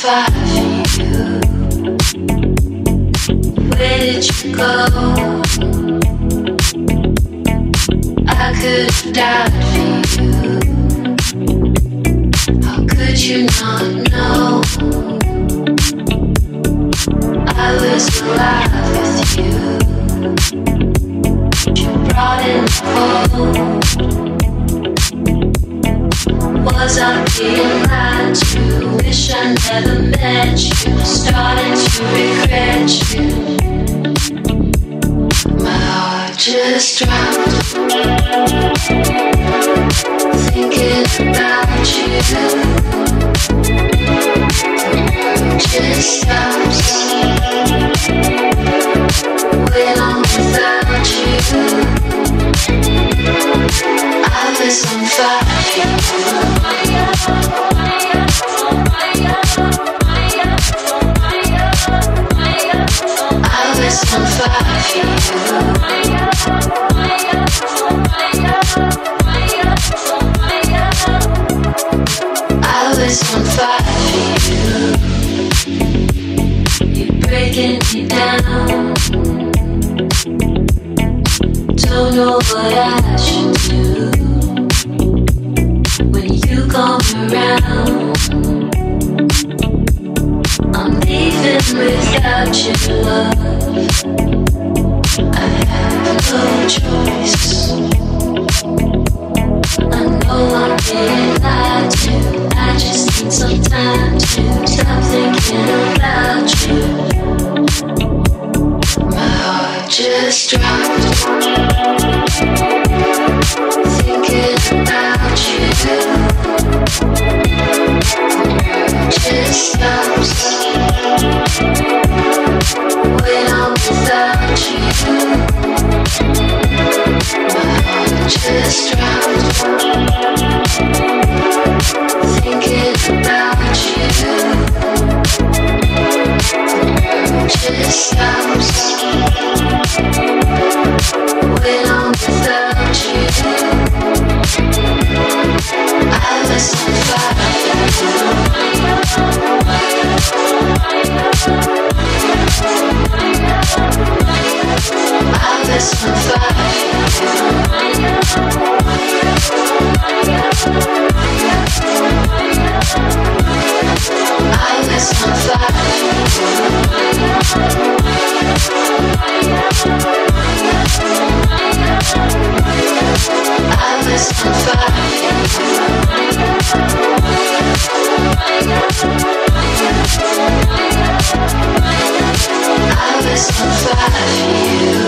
fire for you. Where did you go? I could have died for you. How could you not know? I was alive with you. You brought in the cold. Was I being lied to? Wish I never met you. Starting to regret you. My heart just dropped. Thinking about you. Just stops. When I'm without you, I was on fire. I was on fire for you. I was on fire for you. You're breaking me down. Don't know what I should do when you come around. I'm leaving without your love. I have no choice. I know I'm being lied to. I just need some time to stop thinking about you. My heart just dropped. Thinking about you. Just stops. When I'm without you, my heart just dropped. Thinking about you. Just stops. When I'm without you, I was on fire. I was on fire. I was on fire for you.